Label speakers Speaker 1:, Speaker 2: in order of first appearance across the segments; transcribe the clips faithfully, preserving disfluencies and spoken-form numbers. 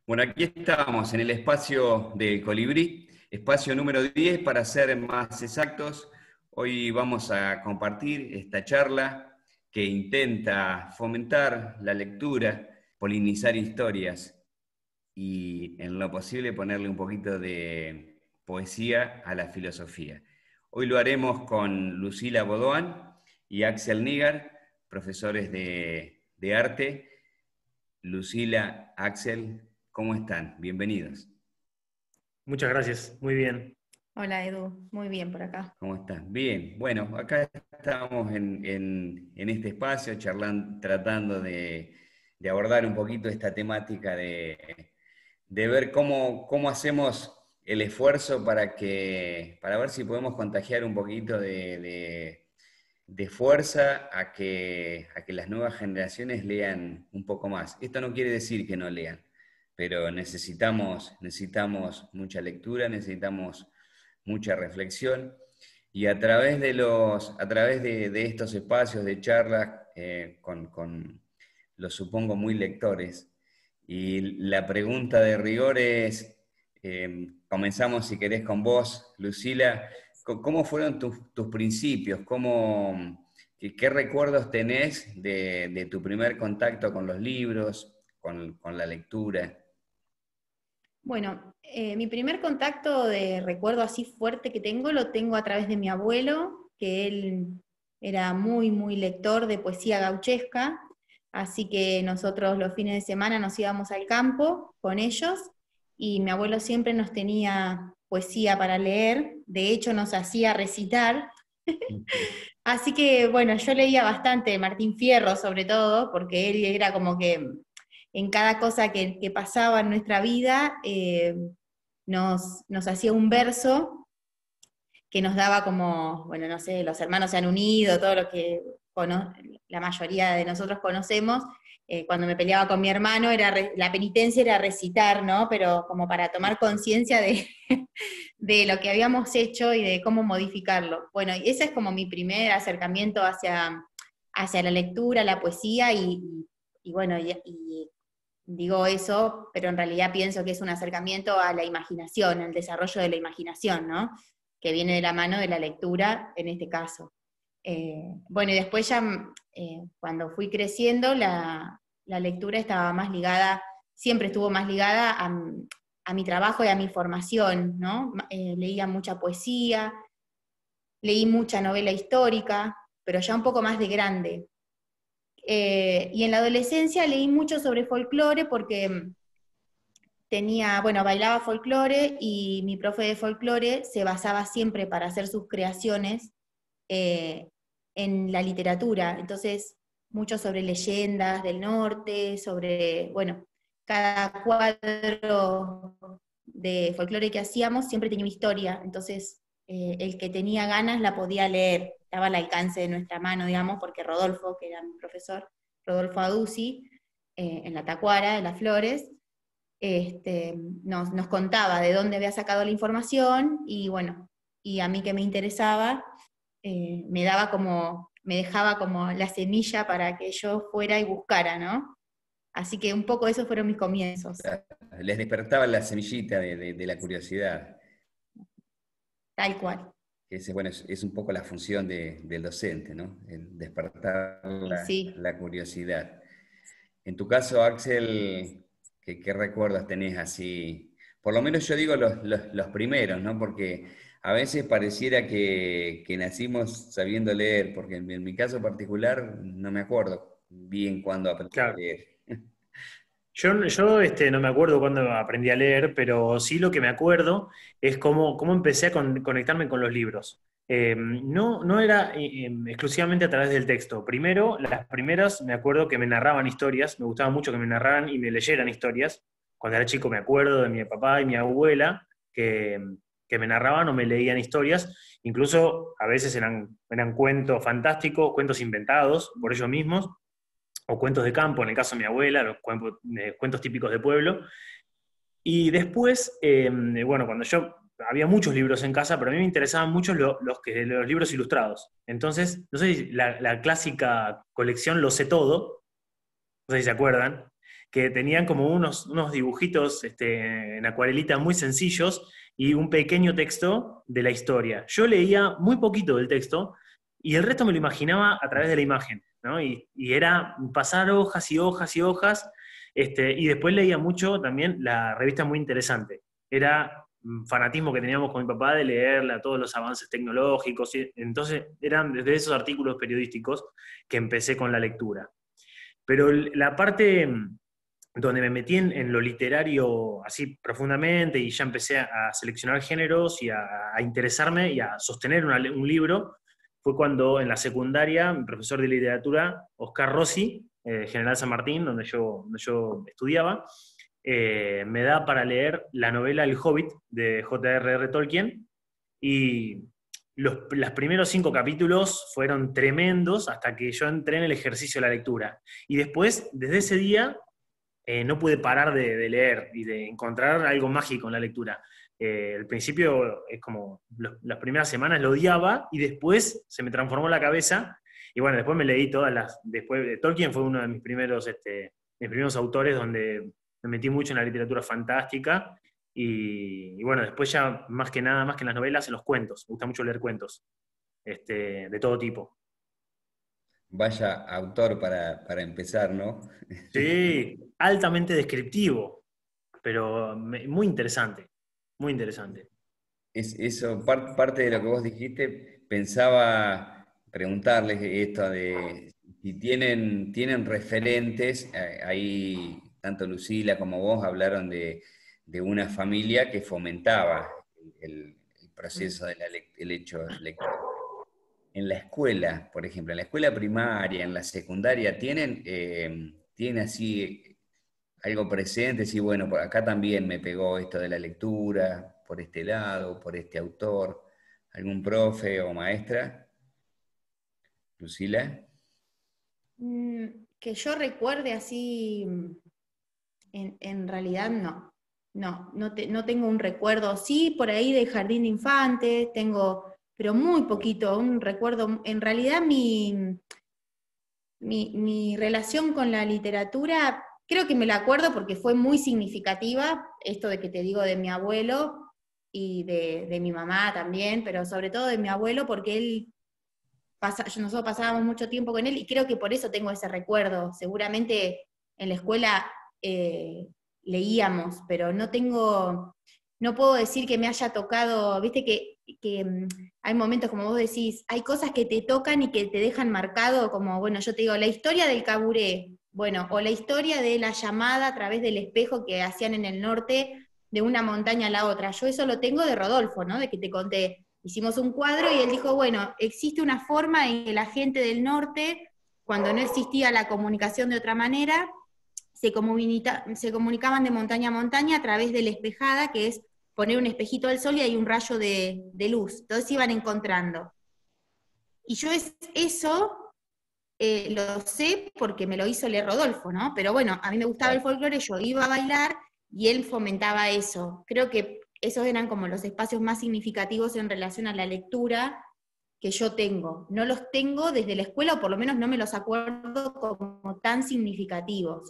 Speaker 1: Bueno, aquí estamos en el espacio de Colibrí, espacio número diez para ser más exactos. Hoy vamos a compartir esta charla que intenta fomentar la lectura, polinizar historias y en lo posible ponerle un poquito de poesía a la filosofía. Hoy lo haremos con Lucila Bodoan y Axel Nígar, profesores de, de arte. Lucila, Axel, ¿cómo están? Bienvenidos.
Speaker 2: Muchas gracias, muy bien.
Speaker 3: Hola Edu, muy bien por acá.
Speaker 1: ¿Cómo están? Bien, bueno, acá estamos en, en- en este espacio charlando, tratando de, de abordar un poquito esta temática de, de ver cómo, cómo hacemos el esfuerzo para que, para ver si podemos contagiar un poquito de, de- de fuerza a que, a que las nuevas generaciones lean un poco más. Esto no quiere decir que no lean, pero necesitamos, necesitamos mucha lectura, necesitamos mucha reflexión, y a través de, los, a través de, de estos espacios de charlas eh, con, con los supongo muy lectores, y la pregunta de rigor es, eh, comenzamos si querés con vos, Lucila. ¿Cómo fueron tus, tus principios? ¿Cómo, qué, qué recuerdos tenés de, de tu primer contacto con los libros, con, con la lectura?
Speaker 3: Bueno, eh, mi primer contacto de recuerdo así fuerte que tengo lo tengo a través de mi abuelo, que él era muy, muy lector de poesía gauchesca, así que nosotros los fines de semana nos íbamos al campo con ellos y mi abuelo siempre nos tenía poesía para leer, de hecho nos hacía recitar. Así que bueno, yo leía bastante Martín Fierro sobre todo, porque él era como que en cada cosa que, que pasaba en nuestra vida eh, nos, nos hacía un verso que nos daba como, bueno, no sé, los hermanos se han unido, todo lo que cono la mayoría de nosotros conocemos. Eh, cuando me peleaba con mi hermano, era la penitencia era recitar, ¿no? Pero como para tomar conciencia de, de lo que habíamos hecho y de cómo modificarlo. Bueno, y ese es como mi primer acercamiento hacia, hacia la lectura, la poesía, y, y bueno, y, y digo eso, pero en realidad pienso que es un acercamiento a la imaginación, al desarrollo de la imaginación, ¿no? Que viene de la mano de la lectura, en este caso. Eh, bueno, y después ya, eh, cuando fui creciendo, la, la lectura estaba más ligada, siempre estuvo más ligada a, a mi trabajo y a mi formación, ¿no? Eh, leía mucha poesía, leí mucha novela histórica, pero ya un poco más de grande. Eh, y en la adolescencia leí mucho sobre folclore porque tenía, bueno, bailaba folclore y mi profe de folclore se basaba siempre para hacer sus creaciones eh, en la literatura. Entonces, mucho sobre leyendas del norte, sobre, bueno, cada cuadro de folclore que hacíamos siempre tenía una historia. Entonces, eh, el que tenía ganas la podía leer, estaba al alcance de nuestra mano, digamos, porque Rodolfo, que era mi profesor, Rodolfo Aduzzi, eh, en la Tacuara, de las Flores, este, nos, nos contaba de dónde había sacado la información, y bueno, y a mí que me interesaba, eh, me daba como, me dejaba como la semilla para que yo fuera y buscara, ¿no? Así que un poco esos fueron mis comienzos,
Speaker 1: Les despertaba la semillita de, de- de la curiosidad.
Speaker 3: tal cual.
Speaker 1: Ese, bueno, es, es un poco la función de- del docente, ¿no? El despertar
Speaker 3: Y
Speaker 1: la,
Speaker 3: sí,
Speaker 1: la curiosidad. En tu caso, Axel, ¿qué, qué recuerdos tenés así? Por lo menos yo digo los, los- los primeros, ¿no? Porque a veces pareciera que, que nacimos sabiendo leer, porque en, en mi caso particular no me acuerdo bien cuándo aprendí a
Speaker 2: Claro.
Speaker 1: leer.
Speaker 2: Yo, yo este, no me acuerdo cuándo aprendí a leer, pero sí lo que me acuerdo es cómo, cómo empecé a con- conectarme con los libros. Eh, no, no era eh, eh, exclusivamente a través del texto. Primero, las primeras me acuerdo que me narraban historias, me gustaba mucho que me narraran y me leyeran historias. Cuando era chico me acuerdo de mi papá y mi abuela que, que me narraban o me leían historias. Incluso a veces eran, eran cuentos fantásticos, cuentos inventados por ellos mismos, o cuentos de campo, en el caso de mi abuela, los cuentos, eh, cuentos típicos de pueblo. Y después, eh, bueno, cuando yo, había muchos libros en casa, pero a mí me interesaban mucho lo- los, que, los libros ilustrados. Entonces, no sé si la, la clásica colección Lo sé todo, no sé si se acuerdan, que tenían como unos, unos dibujitos este, en acuarelita muy sencillos y un pequeño texto de la historia. Yo leía muy poquito del texto y el resto me lo imaginaba a través de la imagen, ¿no? Y, y era pasar hojas y hojas y hojas, este, y después leía mucho también la revista Muy Interesante. Era un fanatismo que teníamos con mi papá de leerla, todos los avances tecnológicos, y entonces eran desde esos artículos periodísticos que empecé con la lectura. Pero la parte donde me metí en, en lo literario así profundamente y ya empecé a seleccionar géneros y a, a interesarme y a sostener una, un libro, fue cuando en la secundaria, mi profesor de literatura, Oscar Rossi, eh, General San Martín, donde yo, donde yo estudiaba, eh, me da para leer la novela El Hobbit de J R R Tolkien, y los, los primeros cinco capítulos fueron tremendos hasta que yo entré en el ejercicio de la lectura. Y después, desde ese día, eh, no pude parar de, de leer y de encontrar algo mágico en la lectura. Eh, al principio es como, los, las primeras semanas lo odiaba y después se me transformó la cabeza y bueno, después me leí todas las, después de Tolkien fue uno de mis primeros, este, mis primeros autores donde me metí mucho en la literatura fantástica y, y bueno, después ya más que nada, más que en las novelas, en los cuentos, me gusta mucho leer cuentos, este, de todo tipo.
Speaker 1: Vaya autor para, para empezar, ¿no?
Speaker 2: Sí, altamente descriptivo, pero me- muy interesante, muy interesante.
Speaker 1: Es, eso, par- parte de lo que vos dijiste, pensaba preguntarles esto de si tienen, tienen referentes, eh, ahí tanto Lucila como vos hablaron de, de una familia que fomentaba el, el proceso del hecho lector. En la escuela, por ejemplo, en la escuela primaria, en la secundaria, ¿tienen, eh, tienen así algo presente? Sí, bueno, por acá también me pegó esto de la lectura, por este lado, por este autor, algún profe o maestra. Lucila.
Speaker 3: Mm, que yo recuerde así, en, en realidad no. No, no, te- no tengo un recuerdo. Sí, por ahí de jardín de infantes, tengo, pero muy poquito, un recuerdo. En realidad mi, mi, mi relación con la literatura, creo que me la acuerdo porque fue muy significativa, esto de que te digo de mi abuelo y de, de mi mamá también, pero sobre todo de mi abuelo porque él pasa, nosotros pasábamos mucho tiempo con él y creo que por eso tengo ese recuerdo. Seguramente en la escuela eh, leíamos, pero no tengo, no puedo decir que me haya tocado, viste que, que mm, hay momentos, como vos decís, hay cosas que te tocan y que te dejan marcado, como, bueno, yo te digo, la historia del caburé, bueno, o la historia de la llamada a través del espejo que hacían en el norte de una montaña a la otra. Yo eso lo tengo de Rodolfo, ¿no? De que te conté. Hicimos un cuadro y él dijo, bueno, existe una forma en que la gente del norte, cuando no existía la comunicación de otra manera, se, comunica, se comunicaban de montaña a montaña a través de la espejada, que es poner un espejito al sol y hay un rayo de, de luz. Entonces se iban encontrando. Y yo es, eso eh, lo sé porque me lo hizo leer Rodolfo, ¿no? Pero bueno, a mí me gustaba el folclore, yo iba a bailar y él fomentaba eso. Creo que esos eran como los espacios más significativos en relación a la lectura que yo tengo. No los tengo desde la escuela, o por lo menos no me los acuerdo como tan significativos.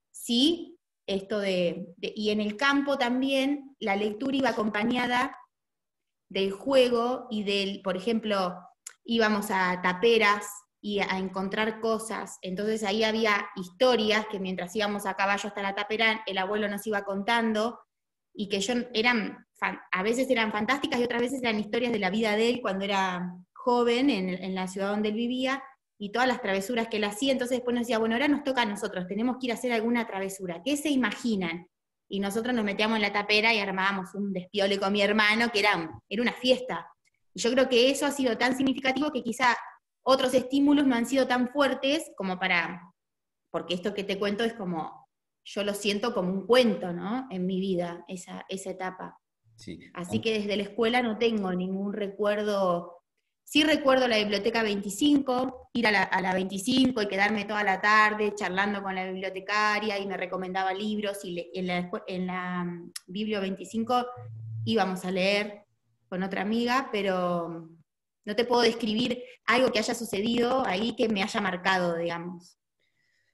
Speaker 3: Sí, esto de, de y en el campo también la lectura iba acompañada del juego y del, por ejemplo, íbamos a taperas y a encontrar cosas, entonces ahí había historias que mientras íbamos a caballo hasta la tapera, el abuelo nos iba contando, y que yo eran, a veces eran fantásticas y otras veces eran historias de la vida de él cuando era joven en, en la ciudad donde él vivía, y todas las travesuras que él hacía. Entonces después nos decía, bueno, ahora nos toca a nosotros, tenemos que ir a hacer alguna travesura, ¿qué se imaginan? Y nosotros nos metíamos en la tapera y armábamos un despiole con mi hermano, que era, era una fiesta. Y yo creo que eso ha sido tan significativo que quizá otros estímulos no han sido tan fuertes como para, porque esto que te cuento es como, yo lo siento como un cuento, ¿no? En mi vida, esa, esa etapa.
Speaker 1: Sí.
Speaker 3: Así que desde la escuela no tengo ningún recuerdo. Sí recuerdo la biblioteca veinticinco, ir a la, a la veinticinco y quedarme toda la tarde charlando con la bibliotecaria y me recomendaba libros, y le, en, la, en la um, Biblio veinticinco íbamos a leer con otra amiga, pero no te puedo describir algo que haya sucedido ahí que me haya marcado, digamos.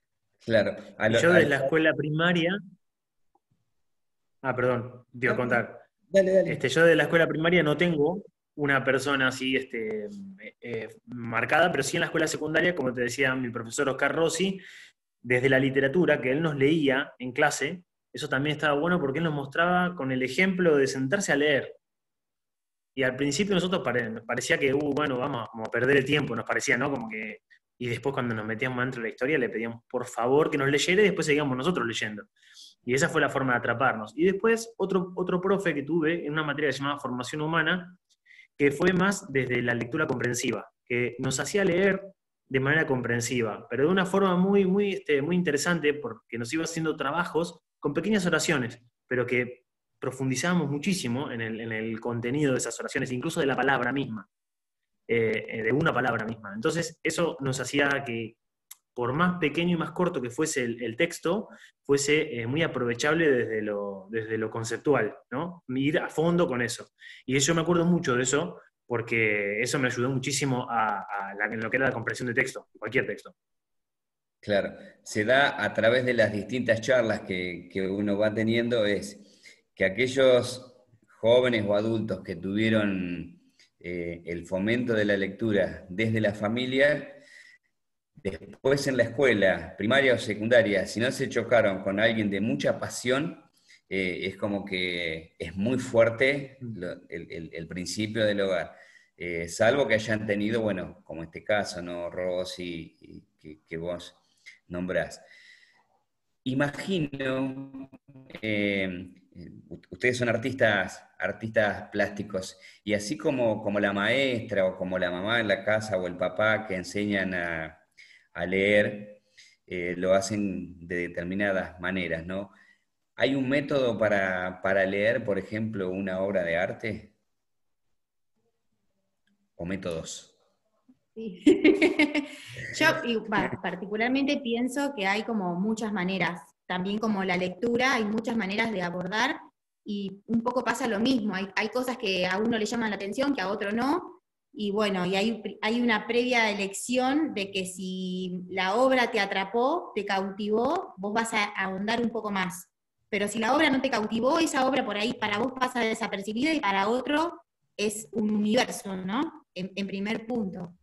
Speaker 1: Claro. A
Speaker 2: Y
Speaker 1: lo-
Speaker 2: yo
Speaker 1: a
Speaker 2: desde
Speaker 1: lo-
Speaker 2: la escuela primaria, ah, perdón, te iba a contar.
Speaker 1: dale, dale.
Speaker 2: Este, yo de la escuela primaria no tengo una persona así este, eh, eh, marcada, pero sí en la escuela secundaria, como te decía mi profesor Oscar Rossi, desde la literatura que él nos leía en clase, eso también estaba bueno porque él nos mostraba con el ejemplo de sentarse a leer. Y al principio nosotros pare- nos parecía que, uh, bueno, vamos como a perder el tiempo, nos parecía, ¿no? Como que, y después cuando nos metíamos dentro de la historia le pedíamos por favor que nos leyera y después seguíamos nosotros leyendo. Y esa fue la forma de atraparnos. Y después otro, otro profe que tuve en una materia que se llamaba Formación Humana, que fue más desde la lectura comprensiva, que nos hacía leer de manera comprensiva, pero de una forma muy, muy, este, muy interesante porque nos iba haciendo trabajos con pequeñas oraciones, pero que profundizábamos muchísimo en el, en el contenido de esas oraciones, incluso de la palabra misma, eh, de una palabra misma. Entonces eso nos hacía que, por más pequeño y más corto que fuese el, el texto, fuese eh, muy aprovechable desde lo, desde lo conceptual, ¿no? Ir a fondo con eso. Y yo me acuerdo mucho de eso, porque eso me ayudó muchísimo a, a la- en lo que era la comprensión de texto, cualquier texto.
Speaker 1: Claro, se da a través de las distintas charlas que, que uno va teniendo, es que aquellos jóvenes o adultos que tuvieron eh, el fomento de la lectura desde la familia, después en la escuela, primaria o secundaria, si no se chocaron con alguien de mucha pasión, eh, es como que es muy fuerte lo- el, el- el principio del hogar. Eh, salvo que hayan tenido, bueno, como este caso, ¿no? Rosy, y que, que vos nombrás. Imagino, eh, ustedes son artistas, artistas plásticos, y así como, como la maestra o como la mamá en la casa o el papá que enseñan a, a leer, eh, lo hacen de determinadas maneras, ¿no? ¿Hay un método para, para leer, por ejemplo, una obra de arte? ¿O métodos?
Speaker 3: Sí. Yo y, bah, particularmente pienso que hay como muchas maneras, también como la lectura, hay muchas maneras de abordar y un poco pasa lo mismo, hay, hay cosas que a uno le llaman la atención, que a otro no, y bueno, y hay, hay una previa elección de que si la obra te atrapó, te cautivó, vos vas a ahondar un poco más. Pero si la obra no te cautivó, esa obra por ahí para vos pasa desapercibida y para otro es un universo, ¿no? En, en primer punto.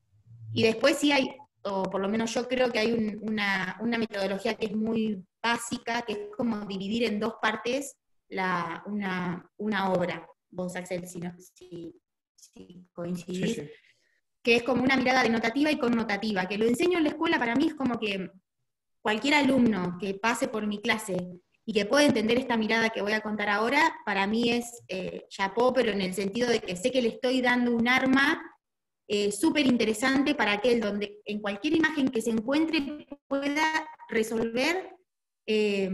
Speaker 3: Y después sí hay, o por lo menos yo creo que hay un- una, una metodología que es muy básica, que es como dividir en dos partes la, una, una obra. Vos, Axel, si, no, si, si
Speaker 2: Sí,
Speaker 3: coincidís,
Speaker 2: sí.
Speaker 3: que es como una mirada denotativa y connotativa, que lo enseño en la escuela para mí es como que cualquier alumno que pase por mi clase y que pueda entender esta mirada que voy a contar ahora, para mí es eh, chapó, pero en el sentido de que sé que le estoy dando un arma eh, súper interesante para aquel donde en cualquier imagen que se encuentre pueda resolver eh,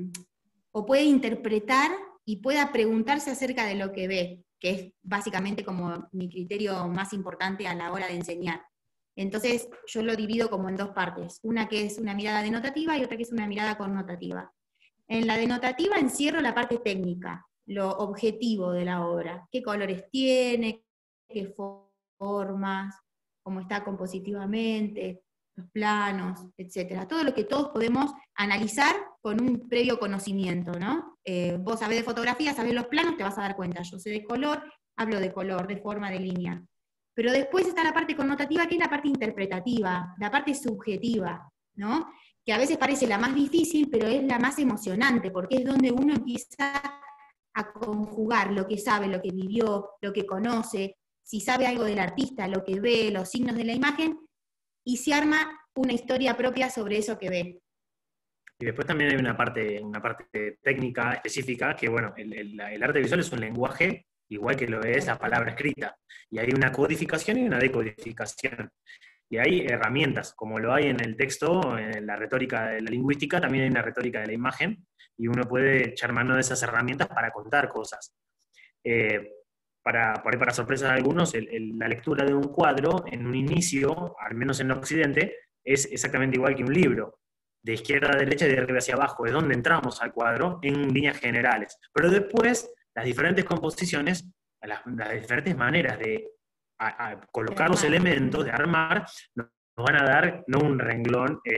Speaker 3: o puede interpretar y pueda preguntarse acerca de lo que ve, que es básicamente como mi criterio más importante a la hora de enseñar. Entonces yo lo divido como en dos partes, una que es una mirada denotativa y otra que es una mirada connotativa. En la denotativa encierro la parte técnica, lo objetivo de la obra, qué colores tiene, qué formas, cómo está compositivamente, los planos, etcétera. Todo lo que todos podemos analizar con un previo conocimiento, ¿no? Eh, vos sabés de fotografía, sabés los planos, te vas a dar cuenta. Yo sé de color, hablo de color, de forma, de línea. Pero después está la parte connotativa, que es la parte interpretativa, la parte subjetiva, ¿no? Que a veces parece la más difícil, pero es la más emocionante, porque es donde uno empieza a conjugar lo que sabe, lo que vivió, lo que conoce, si sabe algo del artista, lo que ve, los signos de la imagen, y se arma una historia propia sobre eso que ve.
Speaker 2: Y después también hay una parte, una parte técnica específica, que bueno, el, el- el arte visual es un lenguaje igual que lo es la palabra escrita. Y hay una codificación y una decodificación. Y hay herramientas, como lo hay en el texto, en la retórica de la lingüística, también hay una retórica de la imagen, y uno puede echar mano de esas herramientas para contar cosas. Eh, para, por ahí para sorpresa de algunos, el- el- la lectura de un cuadro en un inicio, al menos en Occidente, es exactamente igual que un libro. De izquierda a derecha y de arriba hacia abajo, es donde entramos al cuadro en líneas generales. Pero después, las diferentes composiciones, las, las diferentes maneras de a, a colocar los elementos, de armar, nos van a dar no un renglón eh,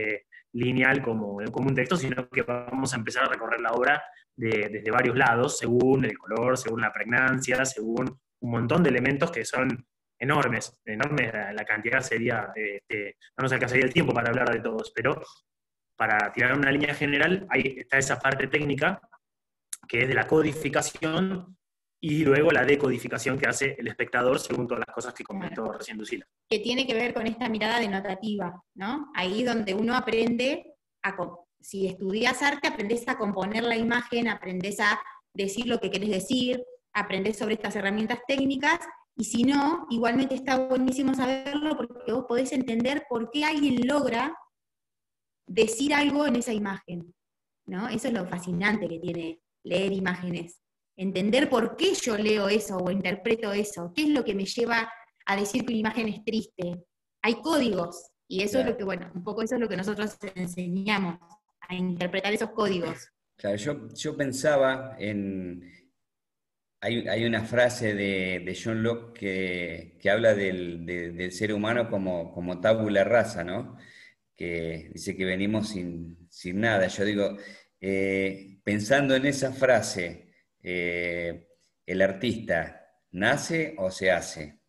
Speaker 2: lineal como, como un texto, sino que vamos a empezar a recorrer la obra de, desde varios lados, según el color, según la pregnancia, según un montón de elementos que son enormes, enormes, la, la cantidad sería, este, no nos alcanzaría el tiempo para hablar de todos, pero para tirar una línea general, ahí está esa parte técnica, que es de la codificación, y luego la decodificación que hace el espectador según todas las cosas que comentó
Speaker 3: Claro.
Speaker 2: recién Lucila.
Speaker 3: Que tiene que ver con esta mirada denotativa, ¿no? Ahí donde uno aprende, a, si estudias arte, aprendes a componer la imagen, aprendes a decir lo que querés decir, aprendes sobre estas herramientas técnicas, y si no, igualmente está buenísimo saberlo porque vos podés entender por qué alguien logra decir algo en esa imagen, ¿no? Eso es lo fascinante que tiene leer imágenes. Entender por qué yo leo eso o interpreto eso, qué es lo que me lleva a decir que una imagen es triste. Hay códigos, y eso
Speaker 1: Claro.
Speaker 3: es lo que, bueno, un poco eso es lo que nosotros enseñamos, a interpretar esos códigos.
Speaker 1: Claro, yo, yo pensaba en... Hay, hay una frase de, de John Locke que, que habla del, de- del ser humano como, como tabula rasa, ¿no? Que dice que venimos sin, sin nada. Yo digo, eh, pensando en esa frase, eh, ¿el artista nace o se hace?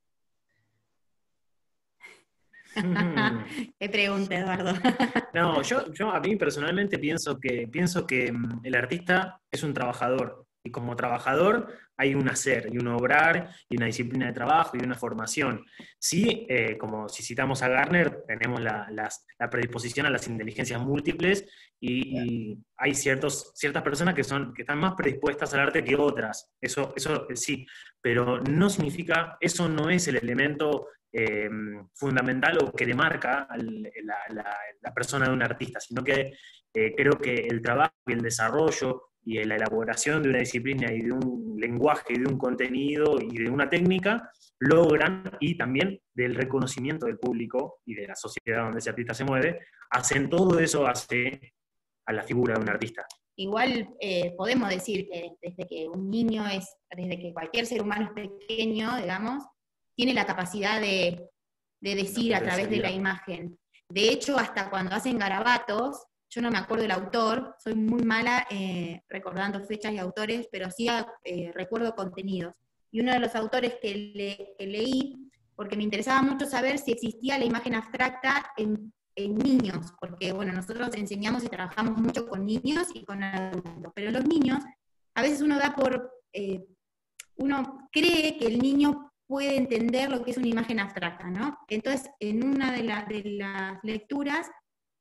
Speaker 3: Qué pregunta, Eduardo.
Speaker 2: No, yo, yo a mí personalmente pienso que, pienso que mm, el artista es un trabajador, y como trabajador hay un hacer, y un obrar, y una disciplina de trabajo, y una formación. Sí, eh, como si citamos a Gardner, tenemos la, las- la predisposición a las inteligencias múltiples, y, y hay ciertos, ciertas personas que, son, que están más predispuestas al arte que otras, eso, eso eh, sí, pero no significa, eso no es el elemento eh, fundamental o que demarca al- la, la- la persona de un artista, sino que eh, creo que el trabajo y el desarrollo y la elaboración de una disciplina y de un lenguaje y de un contenido y de una técnica logran, y también del reconocimiento del público y de la sociedad donde ese artista se mueve, hacen todo eso, hace a la figura de un artista.
Speaker 3: Igual eh, podemos decir que desde que un niño es, desde que cualquier ser humano es pequeño, digamos, tiene la capacidad de, de decir a través de la imagen. De hecho, hasta cuando hacen garabatos, yo no me acuerdo del autor, soy muy mala eh, recordando fechas y autores, pero sí eh, recuerdo contenidos. Y uno de los autores que, le, que leí, porque me interesaba mucho saber si existía la imagen abstracta en en niños, porque bueno, nosotros enseñamos y trabajamos mucho con niños y con adultos, pero los niños, a veces uno da por, eh, uno cree que el niño puede entender lo que es una imagen abstracta, ¿no? Entonces, en una de, la, de las lecturas,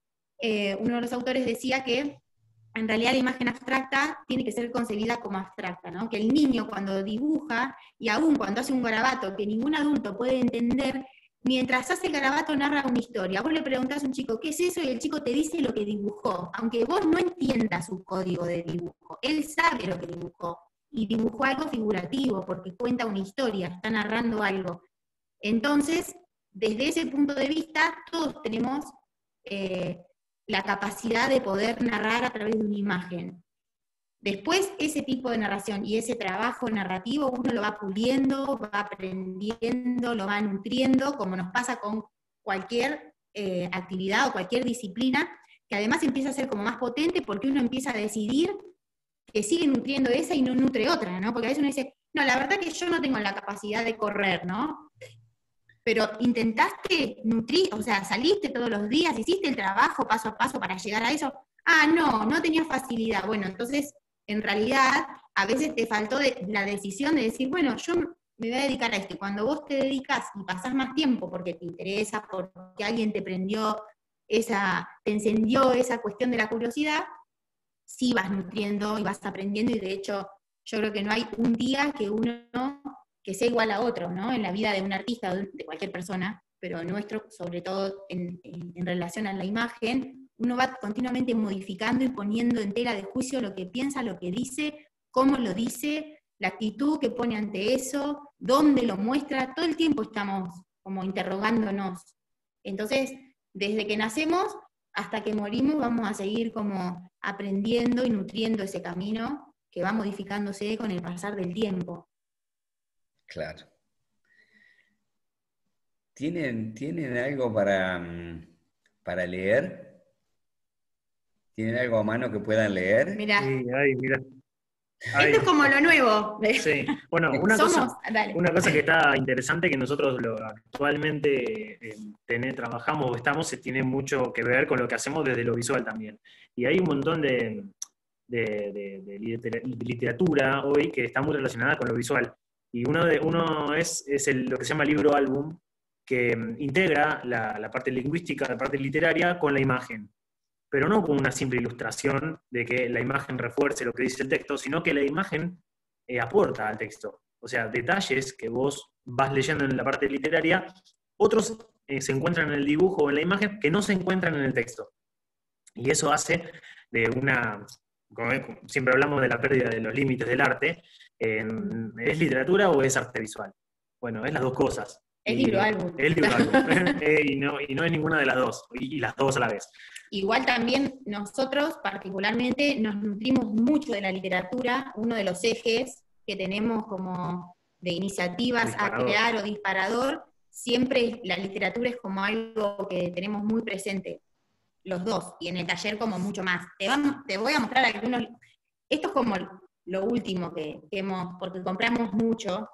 Speaker 3: eh, uno de los autores decía que en realidad la imagen abstracta tiene que ser concebida como abstracta, ¿no? Que el niño cuando dibuja, y aún cuando hace un garabato que ningún adulto puede entender, mientras hace el garabato narra una historia. Vos le preguntás a un chico, ¿qué es eso? Y el chico te dice lo que dibujó, aunque vos no entiendas su código de dibujo. Él sabe lo que dibujó, y dibujó algo figurativo, porque cuenta una historia, está narrando algo. Entonces, desde ese punto de vista, todos tenemos eh, la capacidad de poder narrar a través de una imagen. Después, ese tipo de narración y ese trabajo narrativo uno lo va puliendo, va aprendiendo, lo va nutriendo, como nos pasa con cualquier eh, actividad o cualquier disciplina, que además empieza a ser como más potente porque uno empieza a decidir que sigue nutriendo esa y no nutre otra, ¿no? Porque a veces uno dice, no, la verdad que yo no tengo la capacidad de correr, ¿no? Pero intentaste nutrir, o sea, saliste todos los días, hiciste el trabajo paso a paso para llegar a eso. Ah, no, no tenías facilidad. Bueno, entonces, en realidad, a veces te faltó de, la decisión de decir, bueno, yo me voy a dedicar a esto. Y cuando vos te dedicas y pasás más tiempo porque te interesa, porque alguien te prendió esa, te encendió esa cuestión de la curiosidad, sí vas nutriendo y vas aprendiendo, y de hecho, yo creo que no hay un día que uno que sea igual a otro, ¿no? En la vida de un artista o de cualquier persona, pero nuestro, sobre todo en, en, en relación a la imagen, uno va continuamente modificando y poniendo en tela de juicio lo que piensa, lo que dice, cómo lo dice, la actitud que pone ante eso, dónde lo muestra, todo el tiempo estamos como interrogándonos. Entonces, desde que nacemos hasta que morimos vamos a seguir como aprendiendo y nutriendo ese camino que va modificándose con el pasar del tiempo.
Speaker 1: Claro. ¿Tienen, tienen algo para, mm, para leer? ¿Tienen algo a mano que puedan leer?
Speaker 3: Mirá.
Speaker 2: Sí, ay, mira. Ay,
Speaker 3: Esto es como lo nuevo.
Speaker 2: sí. Bueno, una
Speaker 3: Somos,
Speaker 2: cosa,
Speaker 3: dale.
Speaker 2: una cosa que está interesante que nosotros lo, actualmente eh, tené- trabajamos o estamos, eh, tiene mucho que ver con lo que hacemos desde lo visual también. Y hay un montón de, de, de- de litera- literatura hoy que está muy relacionada con lo visual. Y uno, de, uno es, es el- lo que se llama libro álbum, que mm, integra la, la parte lingüística, la parte literaria con la imagen, pero no con una simple ilustración de que la imagen refuerce lo que dice el texto, sino que la imagen eh, aporta al texto. O sea, detalles que vos vas leyendo en la parte literaria, otros eh, se encuentran en el dibujo o en la imagen que no se encuentran en el texto. Y eso hace de una, como siempre hablamos de la pérdida de los límites del arte, eh, ¿es literatura o es arte visual? Bueno, es las dos cosas.
Speaker 3: Es
Speaker 2: Y-
Speaker 3: libro álbum.
Speaker 2: Es libro álbum. Eh, y, no, y no es ninguna de las dos, y, y las dos a la vez.
Speaker 3: Igual también nosotros particularmente nos nutrimos mucho de la literatura, uno de los ejes que tenemos como de iniciativas
Speaker 2: Disparador.
Speaker 3: a crear o disparador, siempre la literatura es como algo que tenemos muy presente, los dos, y en el taller como mucho más. Te, vamos, te voy a mostrar algunos, esto es como lo último que, que hemos, porque compramos mucho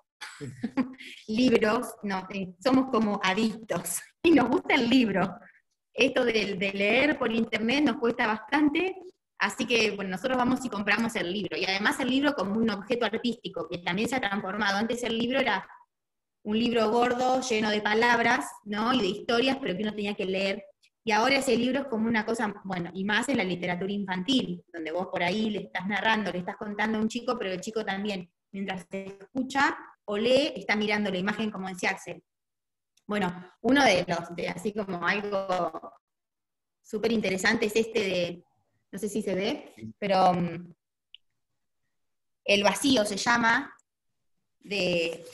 Speaker 3: libros, no, eh, somos como adictos, y nos gusta el libro. Esto de, de leer por internet nos cuesta bastante, así que bueno, nosotros vamos y compramos el libro, y además el libro como un objeto artístico, que también se ha transformado. Antes el libro era un libro gordo, lleno de palabras, ¿no? Y de historias, pero que uno tenía que leer, y ahora ese libro es como una cosa, bueno, y más en la literatura infantil, donde vos por ahí le estás narrando, le estás contando a un chico, pero el chico también, mientras te escucha o lee, está mirando la imagen, como decía Axel. Bueno, uno de los, de así como algo súper interesante es este de, no sé si se ve, pero um, El vacío se llama, de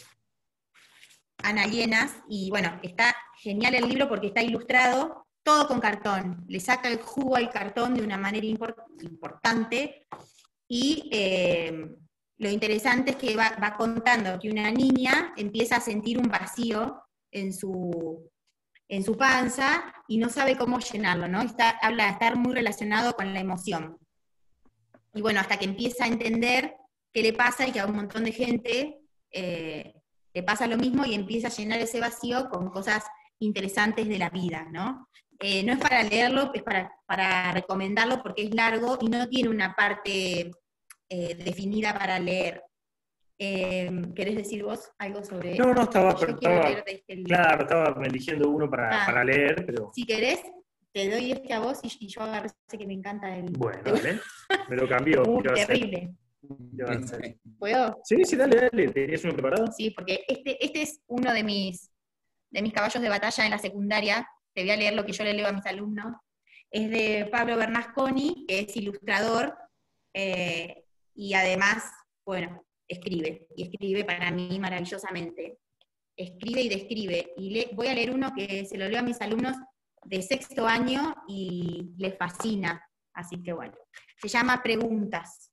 Speaker 3: Ana Llenas, y bueno, está genial el libro porque está ilustrado todo con cartón, le saca el jugo al cartón de una manera import importante, y eh, lo interesante es que va, va contando que una niña empieza a sentir un vacío en su, en su panza y no sabe cómo llenarlo, ¿no? Está, habla de estar muy relacionado con la emoción. Y bueno, hasta que empieza a entender qué le pasa y que a un montón de gente eh, le pasa lo mismo y empieza a llenar ese vacío con cosas interesantes de la vida, ¿no? Eh, no es para leerlo, es para, para recomendarlo porque es largo y no tiene una parte eh, definida para leer. Eh, ¿Querés decir vos algo sobre
Speaker 2: No, no, estaba,
Speaker 3: Yo
Speaker 2: pero
Speaker 3: quiero
Speaker 2: estaba,
Speaker 3: leer de este libro.
Speaker 2: claro, estaba eligiendo uno para,
Speaker 3: Ah.
Speaker 2: para leer, pero
Speaker 3: Si querés, te doy este a vos y, y yo agarro ese que me encanta el...
Speaker 2: bueno, dale, me lo cambió.
Speaker 3: Uh,
Speaker 2: ¿Qué va a hacer?
Speaker 3: terrible.
Speaker 2: ¿Qué va a hacer?
Speaker 3: ¿Puedo?
Speaker 2: Sí, sí, dale, dale, ¿tenías uno preparado?
Speaker 3: Sí, porque este, este es uno de mis, de mis caballos de batalla en la secundaria. Te voy a leer lo que yo le leo a mis alumnos. Es de Pablo Bernasconi, que es ilustrador, eh, y además, bueno, escribe, y escribe para mí maravillosamente. Escribe y describe. Y le, voy a leer uno que se lo leo a mis alumnos de sexto año y les fascina. Así que bueno, se llama Preguntas.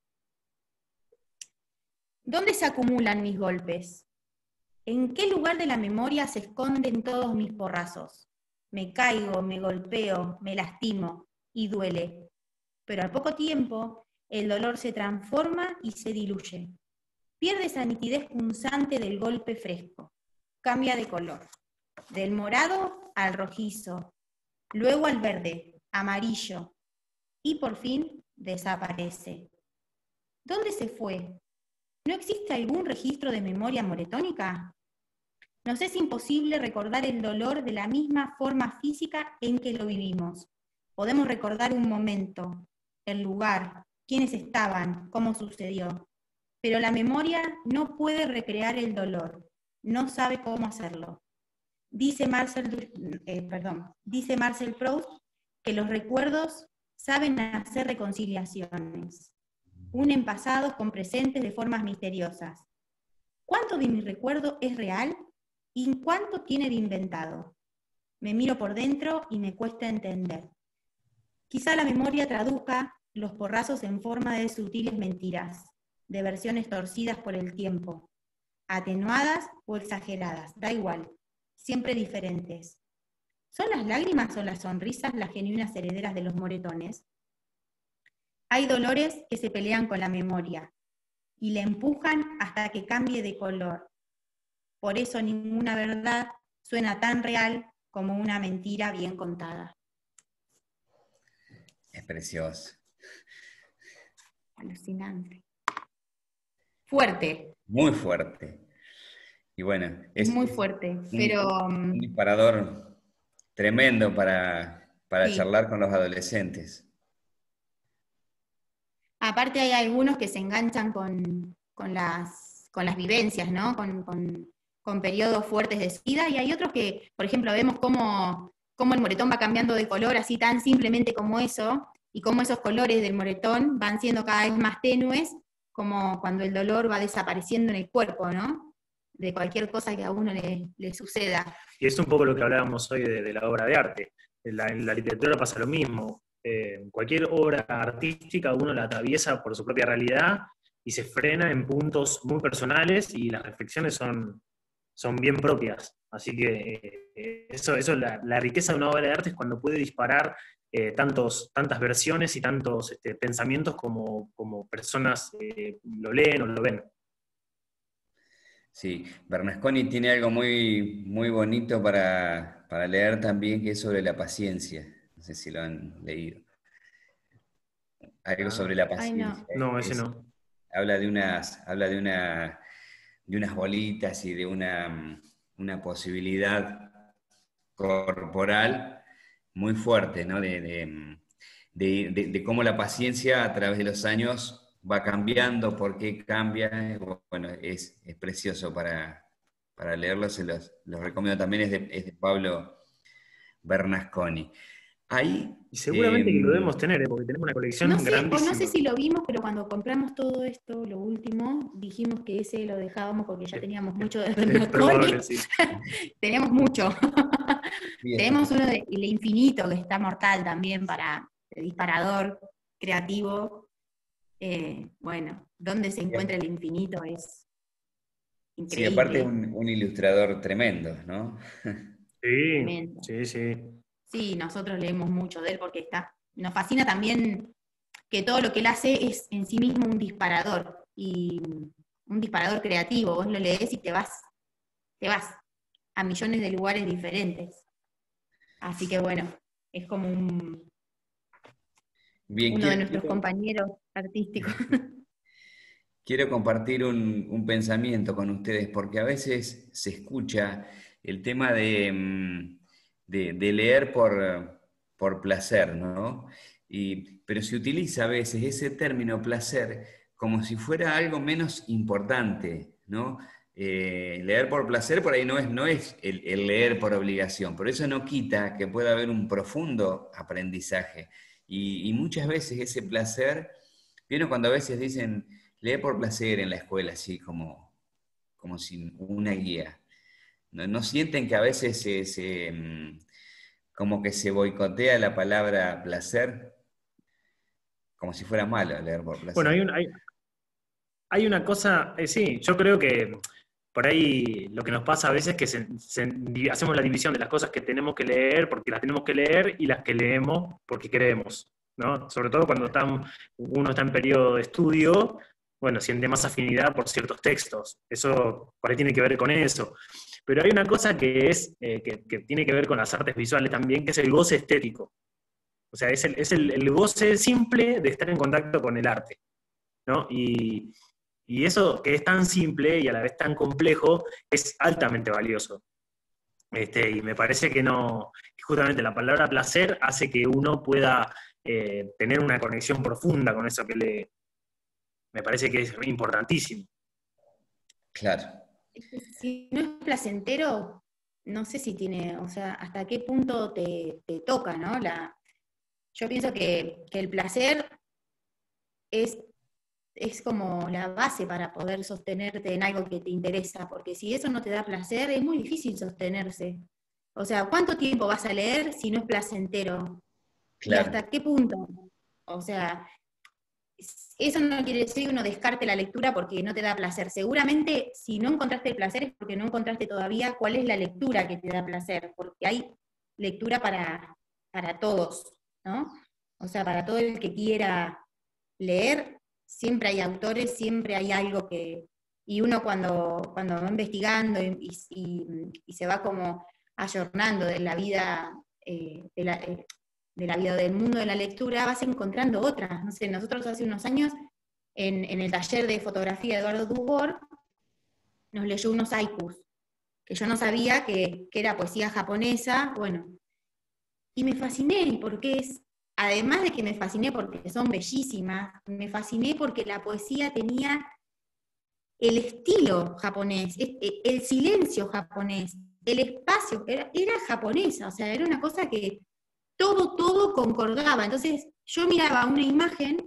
Speaker 3: ¿Dónde se acumulan mis golpes? ¿En qué lugar de la memoria se esconden todos mis porrazos? Me caigo, me golpeo, me lastimo y duele. Pero al poco tiempo, el dolor se transforma y se diluye. Pierde esa nitidez punzante del golpe fresco. Cambia de color. Del morado al rojizo. Luego al verde, amarillo. Y por fin desaparece. ¿Dónde se fue? ¿No existe algún registro de memoria moretónica? Nos es imposible recordar el dolor de la misma forma física en que lo vivimos. Podemos recordar un momento, el lugar, quiénes estaban, cómo sucedió. Pero la memoria no puede recrear el dolor, no sabe cómo hacerlo. Dice Marcel, eh, perdón, dice Marcel Proust que los recuerdos saben hacer reconciliaciones. Unen pasados con presentes de formas misteriosas. ¿Cuánto de mi recuerdo es real y cuánto tiene de inventado? Me miro por dentro y me cuesta entender. Quizá la memoria traduzca los porrazos en forma de sutiles mentiras, de versiones torcidas por el tiempo, atenuadas o exageradas, da igual, siempre diferentes. ¿Son las lágrimas o las sonrisas las genuinas herederas de los moretones? Hay dolores que se pelean con la memoria y le empujan hasta que cambie de color. Por eso ninguna verdad suena tan real como una mentira bien contada.
Speaker 1: Es precioso.
Speaker 3: Alucinante. Fuerte.
Speaker 1: Muy fuerte. Y bueno,
Speaker 3: Es
Speaker 1: es,
Speaker 3: muy
Speaker 1: es
Speaker 3: fuerte,
Speaker 1: un,
Speaker 3: pero
Speaker 1: un disparador tremendo para, para
Speaker 3: sí.
Speaker 1: charlar con los adolescentes.
Speaker 3: Aparte hay algunos que se enganchan con, con, las, con las vivencias, ¿no? Con, con, con periodos fuertes de su vida, y hay otros que, por ejemplo, vemos cómo, cómo el moretón va cambiando de color así tan simplemente como eso, y cómo esos colores del moretón van siendo cada vez más tenues, como cuando el dolor va desapareciendo en el cuerpo, ¿no? De cualquier cosa que a uno le, le suceda.
Speaker 2: Y es un poco lo que hablábamos hoy de, de la obra de arte. En la, en la literatura pasa lo mismo. Eh, cualquier obra artística uno la atraviesa por su propia realidad y se frena en puntos muy personales y las reflexiones son, son bien propias. Así que eh, eso, eso es la, la riqueza de una obra de arte, es cuando puede disparar eh, tantos, tantas versiones y tantos este, pensamientos como, como personas eh, lo leen o lo ven.
Speaker 1: Sí, Bernasconi tiene algo muy, muy bonito para, para leer también, que es sobre la paciencia. No sé si lo han leído. Algo sobre
Speaker 2: Ah,
Speaker 1: la
Speaker 3: Ay, no.
Speaker 1: paciencia.
Speaker 2: no, ese
Speaker 1: Es-
Speaker 2: no.
Speaker 1: habla de unas, habla de una, de unas bolitas y de una, mm, una posibilidad corporal muy fuerte, ¿no? De, de, mm, de- de- de cómo la paciencia a través de los años va cambiando, por qué cambia. Bueno, es, es precioso para, para leerlo, se los, los recomiendo también, es de, es de Pablo Bernasconi. Ahí,
Speaker 2: Y seguramente que lo
Speaker 1: em,
Speaker 2: debemos tener, ¿eh? Porque tenemos una
Speaker 3: No
Speaker 2: colección
Speaker 3: sé, o no sé
Speaker 2: grandísima.
Speaker 3: si lo vimos, pero cuando compramos todo esto, lo último, dijimos que ese lo dejábamos porque ya
Speaker 2: Es,
Speaker 3: teníamos mucho de
Speaker 2: es probable,
Speaker 3: Bernasconi.
Speaker 2: sí.
Speaker 3: Tenemos mucho.
Speaker 1: sí, está-
Speaker 3: Tenemos uno de El Infinito, que está mortal también para el disparador creativo. Eh, bueno, donde se encuentra el infinito es
Speaker 1: sí, aparte
Speaker 3: increíble,
Speaker 1: un, un ilustrador tremendo, ¿no?
Speaker 2: Sí,
Speaker 3: tremendo.
Speaker 2: sí, sí.
Speaker 3: Sí, nosotros leemos mucho de él porque está. Nos fascina también que todo lo que él hace es en sí mismo un disparador, y un disparador creativo. Vos lo lees y te vas, te vas a millones de lugares diferentes. Así que bueno, es como un,
Speaker 1: Bien,
Speaker 3: uno de
Speaker 1: quiero,
Speaker 3: nuestros
Speaker 1: quiero-
Speaker 3: compañeros artísticos.
Speaker 1: quiero compartir un, un pensamiento con ustedes, porque a veces se escucha el tema de, mm, de- de leer por, por placer, ¿no? Y, pero se utiliza a veces ese término placer como si fuera algo menos importante, ¿no? Eh, leer por placer por ahí no es, no es el, el leer por obligación, pero eso no quita que pueda haber un profundo aprendizaje. Y, y muchas veces ese placer, ¿vieron cuando a veces dicen lee por placer en la escuela, así como, como sin una guía? ¿No, no sienten que a veces se, se, mm, como que se boicotea la palabra placer? Como si fuera malo leer por
Speaker 2: Bueno, hay,
Speaker 1: placer.
Speaker 2: un- hay, hay una cosa, eh, sí, yo creo que por ahí lo que nos pasa a veces es que se- se- di- hacemos la división de las cosas que tenemos que leer porque las tenemos que leer y las que leemos porque queremos, ¿no? Sobre todo cuando estamos- uno está en periodo de estudio, bueno, siente más afinidad por ciertos textos. Eso por ahí tiene que ver con eso. Pero hay una cosa que, es, eh, que, que tiene que ver con las artes visuales también, que es el goce estético. O sea, es el, es el, el goce simple de estar en contacto con el arte, ¿no? Y, y eso que es tan simple y a la vez tan complejo es altamente valioso. Este, y me parece que no, que justamente la palabra placer hace que uno pueda eh, tener una conexión profunda con eso que lee. Me parece que es importantísimo.
Speaker 1: Claro,
Speaker 3: Si no es placentero, no sé si tiene, o sea, hasta qué punto te, te toca, ¿no? La, yo pienso que, que el placer es, es como la base para poder sostenerte en algo que te interesa, porque si eso no te da placer, es muy difícil sostenerse. O sea, ¿cuánto tiempo vas a leer si no es placentero? ¿Y
Speaker 1: claro,
Speaker 3: hasta qué punto? O sea, eso no quiere decir que uno descarte la lectura porque no te da placer. Seguramente, si no encontraste el placer es porque no encontraste todavía cuál es la lectura que te da placer, porque hay lectura para, para todos, ¿no? O sea, para todo el que quiera leer, siempre hay autores, siempre hay algo que... Y uno cuando, cuando va investigando y, y, y se va como ayornando de la vida, eh, de, la, eh, de la vida del mundo de la lectura, vas encontrando otras. No sé, nosotros hace unos años, en, en el taller de fotografía de Eduardo Dubord, nos leyó unos haikus, que yo no sabía que, que era poesía japonesa, bueno, y me fasciné, porque es, además de que me fasciné porque son bellísimas, me fasciné porque la poesía tenía el estilo japonés, el silencio japonés, el espacio, era, era japonesa, o sea, era una cosa que todo, todo concordaba. Entonces, yo miraba una imagen,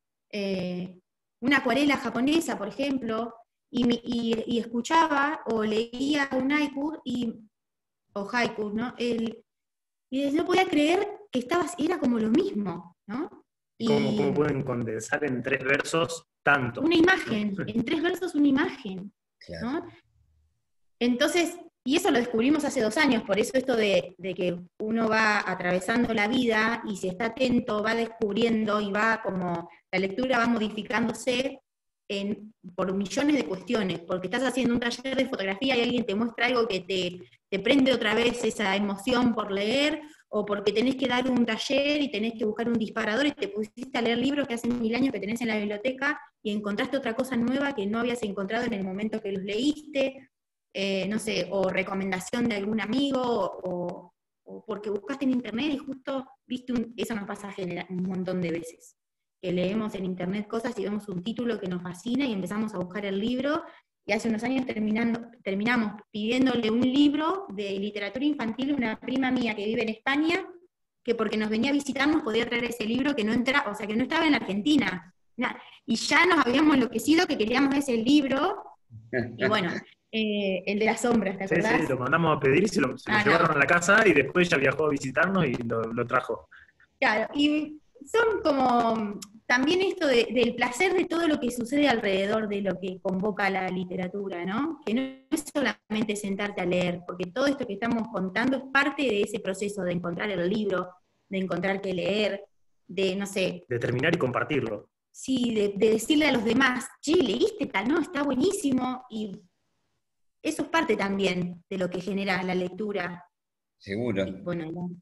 Speaker 3: eh, una acuarela japonesa, por ejemplo, y, y, y escuchaba o leía un haiku, y, o haiku, ¿no? El, y no podía creer que estaba, era como lo mismo, ¿no?
Speaker 2: Y ¿Cómo, ¿Cómo pueden condensar en tres versos tanto?
Speaker 3: Una imagen, en tres versos una imagen, claro. ¿No? Entonces, y eso lo descubrimos hace dos años, por eso esto de, de que uno va atravesando la vida y si está atento va descubriendo y va como, la lectura va modificándose en, por millones de cuestiones, porque estás haciendo un taller de fotografía y alguien te muestra algo que te, te prende otra vez esa emoción por leer, o porque tenés que dar un taller y tenés que buscar un disparador y te pusiste a leer libros que hace mil años que tenés en la biblioteca y encontraste otra cosa nueva que no habías encontrado en el momento que los leíste, eh, no sé, o recomendación de algún amigo, o, o porque buscaste en internet y justo viste un, eso nos pasa genera, un montón de veces, que leemos en internet cosas y vemos un título que nos fascina y empezamos a buscar el libro, y hace unos años terminando, terminamos pidiéndole un libro de literatura infantil a una prima mía que vive en España, que porque nos venía a visitar nos podía traer ese libro que no entra, o sea, que no estaba en Argentina. Y ya nos habíamos enloquecido que queríamos ese libro, y bueno, eh, el de las sombras, ¿te acordás?
Speaker 2: Sí, sí, lo mandamos a pedir y se lo, se lo ah, llevaron no. a la casa y después ya viajó a visitarnos y lo, lo trajo.
Speaker 3: Claro, y son como... También esto de, del placer de todo lo que sucede alrededor de lo que convoca la literatura, ¿no? Que no es solamente sentarte a leer, porque todo esto que estamos contando es parte de ese proceso de encontrar el libro, de encontrar qué leer, de, no sé...
Speaker 2: De terminar y compartirlo.
Speaker 3: Sí, de, de decirle a los demás, che, ¿leíste tal? No, está buenísimo, y eso es parte también de lo que genera la lectura.
Speaker 1: Seguro.
Speaker 3: Y, bueno, no.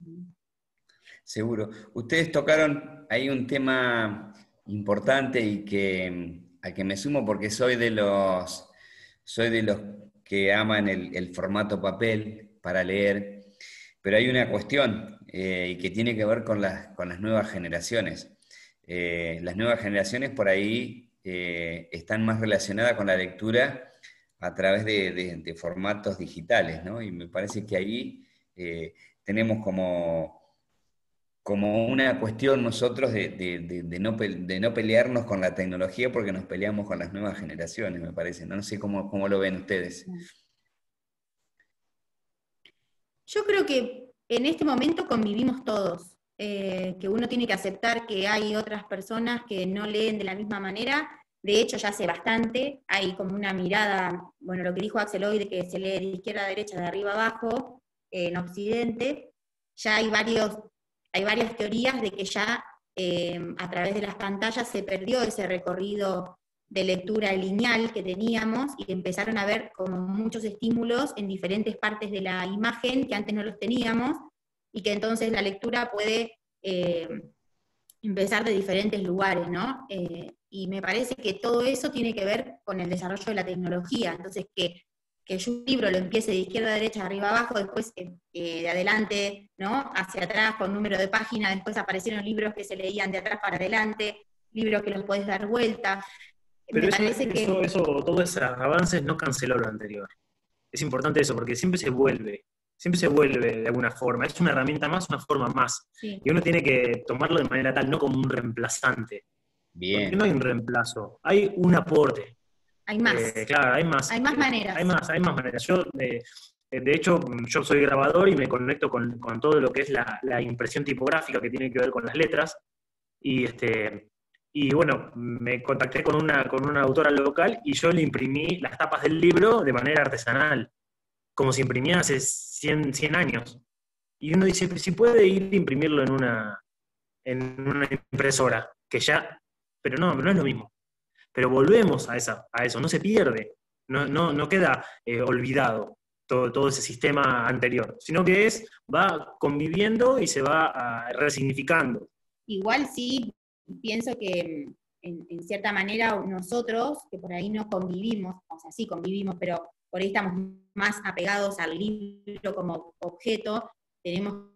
Speaker 1: Seguro. Ustedes tocaron ahí un tema importante y que a que me sumo porque soy de los, soy de los que aman el, el formato papel para leer, pero hay una cuestión eh, y que tiene que ver con las, con las nuevas generaciones. Eh, las nuevas generaciones por ahí eh, están más relacionadas con la lectura a través de, de, de formatos digitales, ¿no? Y me parece que ahí eh, tenemos como... como una cuestión nosotros de, de, de, de, no, de no pelearnos con la tecnología porque nos peleamos con las nuevas generaciones, me parece. No, no sé cómo, cómo lo ven ustedes.
Speaker 3: Yo creo que en este momento convivimos todos, eh, que uno tiene que aceptar que hay otras personas que no leen de la misma manera. De hecho, ya hace bastante, hay como una mirada, bueno, lo que dijo Axel hoy, de que se lee de izquierda a derecha, de arriba a abajo, eh, en Occidente, ya hay varios... Hay varias teorías de que ya eh, a través de las pantallas se perdió ese recorrido de lectura lineal que teníamos y empezaron a ver como muchos estímulos en diferentes partes de la imagen que antes no los teníamos, y que entonces la lectura puede eh, empezar de diferentes lugares, ¿no? Eh, y me parece que todo eso tiene que ver con el desarrollo de la tecnología, entonces que que yo un libro lo empiece de izquierda a derecha, arriba a abajo, después eh, de adelante, ¿no? Hacia atrás con número de página, después aparecieron libros que se leían de atrás para adelante, libros que los podés dar vuelta.
Speaker 2: Pero Me eso, parece que... eso, eso, todos esos avances no canceló lo anterior. Es importante eso, porque siempre se vuelve, siempre se vuelve de alguna forma. Es una herramienta más, una forma más. Sí. Y uno tiene que tomarlo de manera tal, no como un reemplazante. Bien. Porque no hay un reemplazo, hay un aporte.
Speaker 3: Hay más.
Speaker 2: Eh, claro, hay más.
Speaker 3: Hay más maneras.
Speaker 2: Hay más, hay más maneras. Yo, eh, de hecho, yo soy grabador y me conecto con, con todo lo que es la, la impresión tipográfica que tiene que ver con las letras. Y, este, y bueno, me contacté con una, con una autora local y yo le imprimí las tapas del libro de manera artesanal, como si imprimía hace cien, cien años. Y uno dice, si puede ir a imprimirlo en una, en una impresora, que ya pero no, no es lo mismo. Pero volvemos a, esa, a eso, no se pierde, no, no, no queda eh, olvidado todo, todo ese sistema anterior, sino que es, va conviviendo y se va ah, resignificando.
Speaker 3: Igual sí, pienso que en, en cierta manera nosotros, que por ahí no convivimos, o sea, sí convivimos, pero por ahí estamos más apegados al libro como objeto, tenemos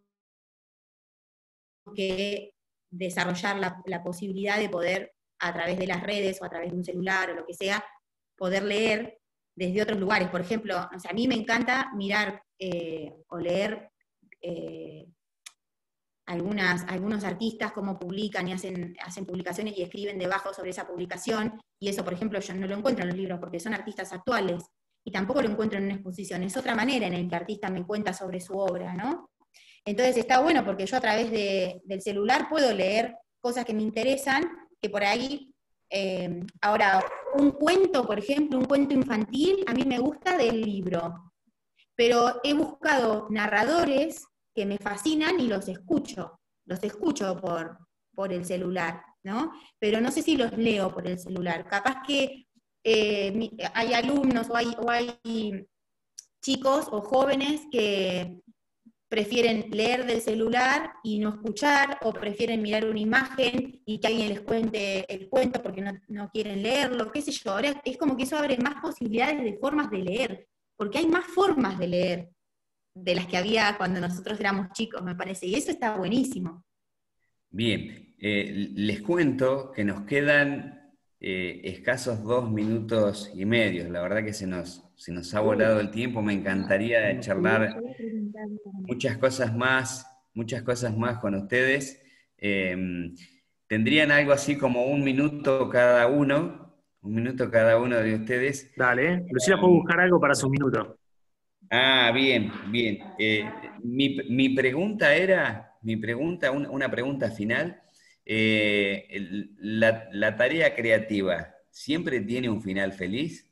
Speaker 3: que desarrollar la, la posibilidad de poder, a través de las redes o a través de un celular o lo que sea, poder leer desde otros lugares. Por ejemplo, o sea, a mí me encanta mirar eh, o leer eh, algunas, algunos artistas cómo publican y hacen, hacen publicaciones y escriben debajo sobre esa publicación, y eso, por ejemplo, yo no lo encuentro en los libros porque son artistas actuales, y tampoco lo encuentro en una exposición. Es otra manera en la que el artista me cuenta sobre su obra, ¿no? Entonces está bueno porque yo a través de, del celular puedo leer cosas que me interesan, que por ahí, eh, ahora, un cuento, por ejemplo, un cuento infantil, a mí me gusta del libro, pero he buscado narradores que me fascinan y los escucho, los escucho por, por el celular, ¿no? Pero no sé si los leo por el celular. Capaz que eh, hay alumnos o hay, o hay chicos o jóvenes que prefieren leer del celular y no escuchar, o prefieren mirar una imagen y que alguien les cuente el cuento porque no, no quieren leerlo, qué sé yo. Ahora es como que eso abre más posibilidades de formas de leer, porque hay más formas de leer de las que había cuando nosotros éramos chicos, me parece, y eso está buenísimo.
Speaker 1: Bien, eh, les cuento que nos quedan eh, escasos dos minutos y medio. La verdad que se nos, se nos ha volado el tiempo. Me encantaría charlar muchas cosas más, muchas cosas más con ustedes. Eh, ¿Tendrían algo así como un minuto cada uno? Un minuto cada uno de ustedes.
Speaker 2: Dale, ¿eh? Lucila puede buscar algo para su minuto.
Speaker 1: Ah, bien, bien. Eh, mi, mi pregunta era, mi pregunta, una, una pregunta final. Eh, el- la, la tarea creativa, ¿siempre tiene un final feliz?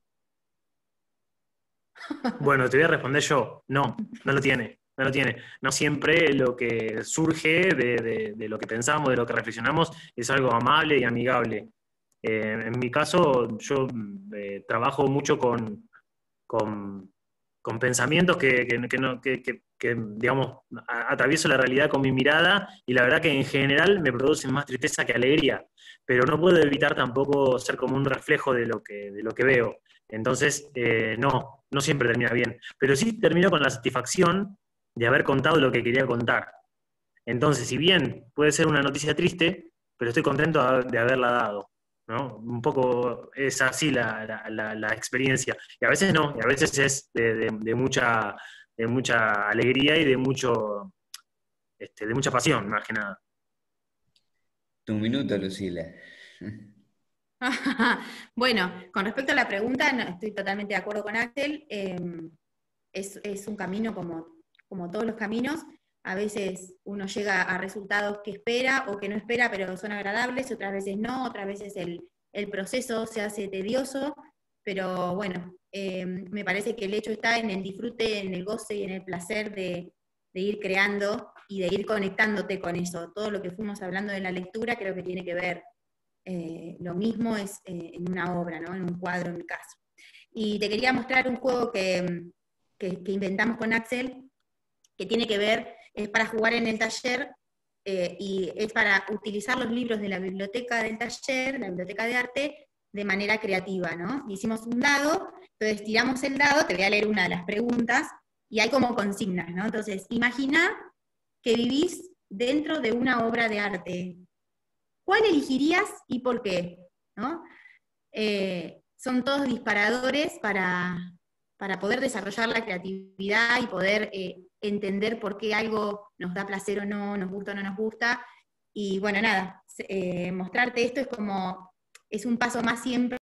Speaker 2: Bueno, te voy a responder yo. No, no lo tiene. No lo tiene. No siempre lo que surge de, de- de lo que pensamos, de lo que reflexionamos, es algo amable y amigable. Eh, en mi caso, yo eh, trabajo mucho con, con, con pensamientos que, que- que no- que- que- que, digamos, a- atravieso la realidad con mi mirada, y la verdad que en general me producen más tristeza que alegría, pero no puedo evitar tampoco ser como un reflejo de lo que, de lo que veo. Entonces, eh, no, no siempre termina bien, pero sí termino con la satisfacción de haber contado lo que quería contar. Entonces, si bien puede ser una noticia triste, pero estoy contento de haberla dado, ¿no? Un poco es así la, la- la- la experiencia. Y a veces no, y a veces es de, de- de mucha, de mucha alegría y de, mucho, este, de mucha pasión, más que nada.
Speaker 1: Tu minuto, Lucila.
Speaker 3: Bueno, con respecto a la pregunta, no, estoy totalmente de acuerdo con Axel. Eh, es, es un camino como, como todos los caminos. A veces uno llega a resultados que espera o que no espera, pero son agradables, otras veces no, otras veces el, el proceso se hace tedioso, pero bueno, eh, me parece que el hecho está en el disfrute, en el goce y en el placer de, de ir creando y de ir conectándote con eso. Todo lo que fuimos hablando de la lectura creo que tiene que ver, eh, lo mismo es eh, en una obra, ¿no? En un cuadro en mi caso. Y te quería mostrar un juego que, que, que inventamos con Axel, que tiene que ver, es para jugar en el taller, eh, y es para utilizar los libros de la biblioteca del taller, la biblioteca de arte, de manera creativa, ¿no? Hicimos un dado, entonces tiramos el dado, te voy a leer una de las preguntas, y hay como consignas, ¿no? Entonces, imagina que vivís dentro de una obra de arte. ¿Cuál elegirías y por qué? ¿No? Eh, son todos disparadores para, para poder desarrollar la creatividad y poder eh, entender por qué algo nos da placer o no, nos gusta o no nos gusta. Y bueno, nada, eh, mostrarte esto es como, es un paso más siempre